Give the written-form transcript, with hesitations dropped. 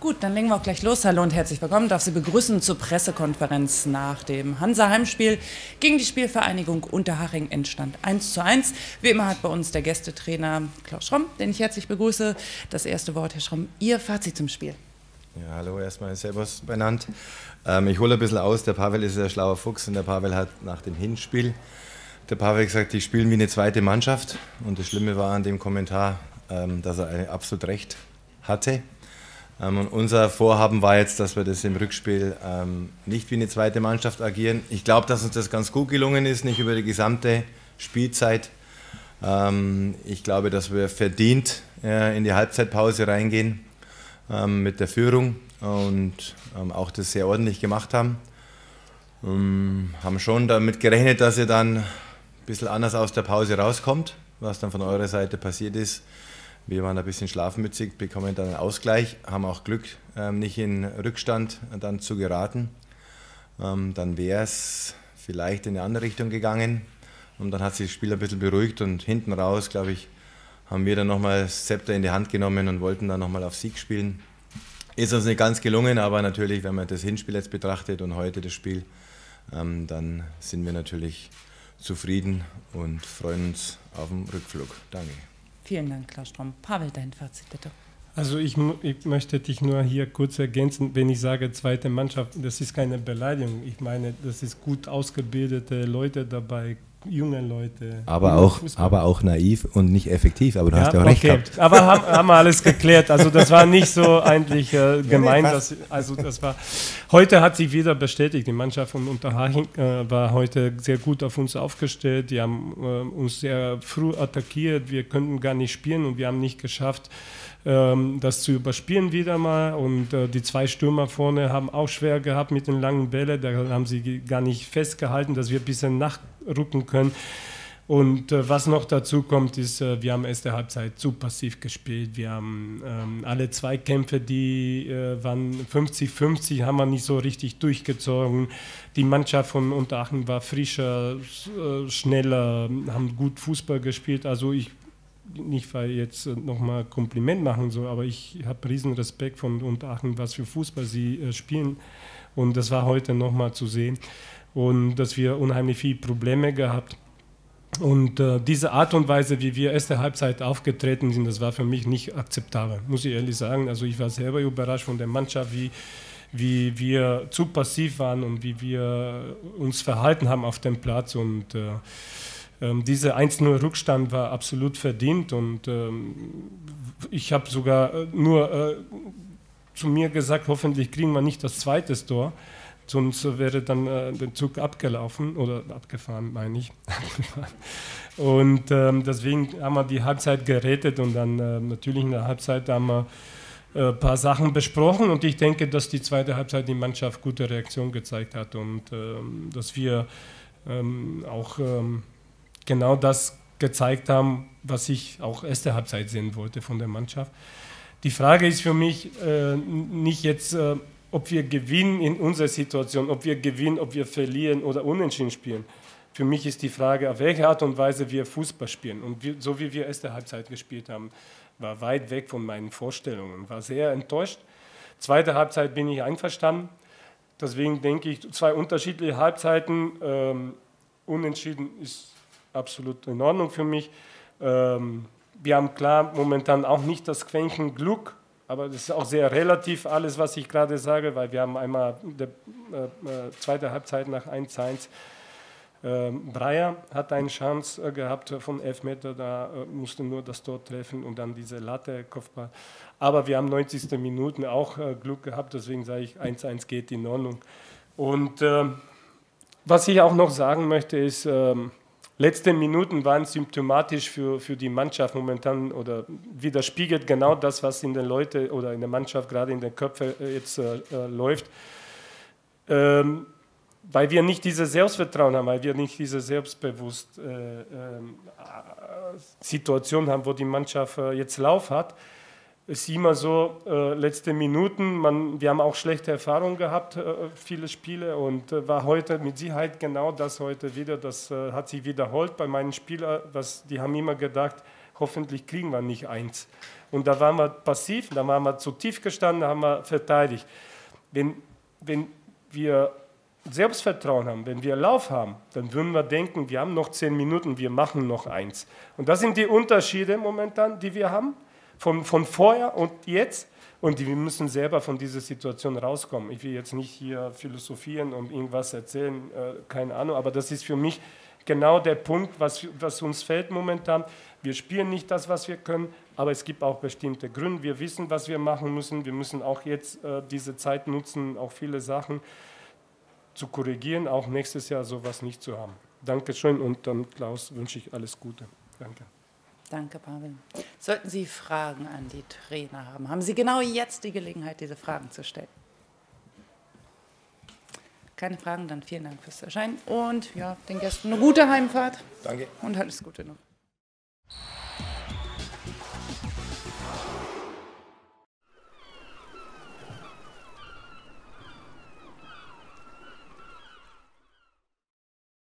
Gut, dann legen wir auch gleich los. Hallo und herzlich willkommen. Darf Sie begrüßen zur Pressekonferenz nach dem Hansa-Heimspiel gegen die Spielvereinigung Unterhaching. Endstand 1:1. Wie immer hat bei uns der Gästetrainer Klaus Schromm, den ich herzlich begrüße, das erste Wort. Herr Schromm, Ihr Fazit zum Spiel. Ja, hallo, erstmal Servus benannt. Ich hole ein bisschen aus. Der Pavel ist ein schlauer Fuchs und der Pavel hat nach dem Hinspiel gesagt, die spielen wie eine zweite Mannschaft. Und das Schlimme war an dem Kommentar, dass er absolut recht hatte. Und unser Vorhaben war jetzt, dass wir das im Rückspiel nicht wie eine zweite Mannschaft agieren. Ich glaube, dass uns das ganz gut gelungen ist, nicht über die gesamte Spielzeit. Ich glaube, dass wir verdient in die Halbzeitpause reingehen mit der Führung und auch das sehr ordentlich gemacht haben. Haben schon damit gerechnet, dass ihr dann ein bisschen anders aus der Pause rauskommt, was dann von eurer Seite passiert ist. Wir waren ein bisschen schlafmützig, bekommen dann einen Ausgleich, haben auch Glück, nicht in Rückstand dann zu geraten. Dann wäre es vielleicht in eine andere Richtung gegangen und dann hat sich das Spiel ein bisschen beruhigt und hinten raus, glaube ich, haben wir dann nochmal das Zepter in die Hand genommen und wollten dann nochmal auf Sieg spielen. Ist uns nicht ganz gelungen, aber natürlich, wenn man das Hinspiel jetzt betrachtet und heute das Spiel, dann sind wir natürlich zufrieden und freuen uns auf den Rückflug. Danke. Vielen Dank, Klaus Schromm. Pavel, dein Fazit bitte. Also ich möchte dich nur hier kurz ergänzen, wenn ich sage zweite Mannschaft, das ist keine Beleidigung. Ich meine, das ist gut ausgebildete Leute dabei, junge Leute. Aber auch naiv und nicht effektiv, aber du hast ja auch recht gehabt. Aber haben wir alles geklärt. Also das war nicht so eigentlich gemeint. Heute hat sich wieder bestätigt, die Mannschaft von Unterhaching war heute sehr gut auf uns aufgestellt. Die haben uns sehr früh attackiert, wir könnten gar nicht spielen und wir haben nicht geschafft, das zu überspielen wieder mal. Und die zwei Stürmer vorne haben auch schwer gehabt mit den langen Bällen. Da haben sie gar nicht festgehalten, dass wir ein bisschen nachrücken können. Und was noch dazu kommt, ist, wir haben erste Halbzeit zu passiv gespielt. Wir haben alle Zweikämpfe, die waren 50-50, haben wir nicht so richtig durchgezogen. Die Mannschaft von Unterhaching war frischer, schneller, haben gut Fußball gespielt. Also nicht, weil jetzt nochmal Kompliment machen soll, aber ich habe riesen Respekt von Unterhaching, was für Fußball sie spielen. Und das war heute nochmal zu sehen. Und dass wir unheimlich viele Probleme gehabt. Und diese Art und Weise, wie wir erste Halbzeit aufgetreten sind, das war für mich nicht akzeptabel, muss ich ehrlich sagen. Also ich war selber überrascht von der Mannschaft, wie wir zu passiv waren und wie wir uns verhalten haben auf dem Platz. Und dieser 1:0 Rückstand war absolut verdient und ich habe sogar nur zu mir gesagt, hoffentlich kriegen wir nicht das zweite Tor, sonst wäre dann der Zug abgelaufen oder abgefahren, meine ich. Und deswegen haben wir die Halbzeit gerettet und dann natürlich in der Halbzeit haben wir ein paar Sachen besprochen und ich denke, dass die zweite Halbzeit die Mannschaft gute Reaktion gezeigt hat und dass wir auch genau das gezeigt haben, was ich auch erste Halbzeit sehen wollte von der Mannschaft. Die Frage ist für mich nicht jetzt, ob wir gewinnen in unserer Situation, ob wir gewinnen, ob wir verlieren oder unentschieden spielen. Für mich ist die Frage, auf welche Art und Weise wir Fußball spielen. Und so wie wir erste Halbzeit gespielt haben, war weit weg von meinen Vorstellungen, war sehr enttäuscht. Zweite Halbzeit bin ich einverstanden. Deswegen denke ich, zwei unterschiedliche Halbzeiten, unentschieden ist absolut in Ordnung für mich. Wir haben klar momentan auch nicht das Quäntchen Glück, aber das ist auch sehr relativ alles, was ich gerade sage, weil wir haben einmal zweite Halbzeit nach 1:1. Breyer hat eine Chance gehabt von 11 Meter, da musste nur das Tor treffen und dann diese Latte, Kopfball. Aber wir haben 90. Minuten auch Glück gehabt, deswegen sage ich, 1:1 geht in Ordnung. Und was ich auch noch sagen möchte ist, letzte Minuten waren symptomatisch für die Mannschaft momentan oder widerspiegelt genau das, was in den Leuten oder in der Mannschaft gerade in den Köpfen jetzt läuft. Weil wir nicht dieses Selbstvertrauen haben, weil wir nicht diese selbstbewusste Situation haben, wo die Mannschaft jetzt Lauf hat. Es ist immer so, letzte Minuten, wir haben auch schlechte Erfahrungen gehabt, viele Spiele und war heute mit Sicherheit genau das heute wieder, das hat sich wiederholt bei meinen Spielern, die haben immer gedacht, hoffentlich kriegen wir nicht 1. Und da waren wir passiv, da waren wir zu tief gestanden, da haben wir verteidigt. Wenn wir Selbstvertrauen haben, wenn wir Lauf haben, dann würden wir denken, wir haben noch 10 Minuten, wir machen noch 1. Und das sind die Unterschiede momentan, die wir haben, von vorher und jetzt. Und wir müssen selber von dieser Situation rauskommen. Ich will jetzt nicht hier philosophieren und irgendwas erzählen, keine Ahnung, aber das ist für mich genau der Punkt, was uns fehlt momentan. Wir spielen nicht das, was wir können, aber es gibt auch bestimmte Gründe. Wir wissen, was wir machen müssen. Wir müssen auch jetzt diese Zeit nutzen, auch viele Sachen zu korrigieren, auch nächstes Jahr sowas nicht zu haben. Dankeschön und dann, Klaus, wünsche ich alles Gute. Danke. Danke, Pavel. Sollten Sie Fragen an die Trainer haben, haben Sie genau jetzt die Gelegenheit, diese Fragen zu stellen. Keine Fragen, dann vielen Dank fürs Erscheinen und ja, den Gästen eine gute Heimfahrt. Danke. Und alles Gute noch.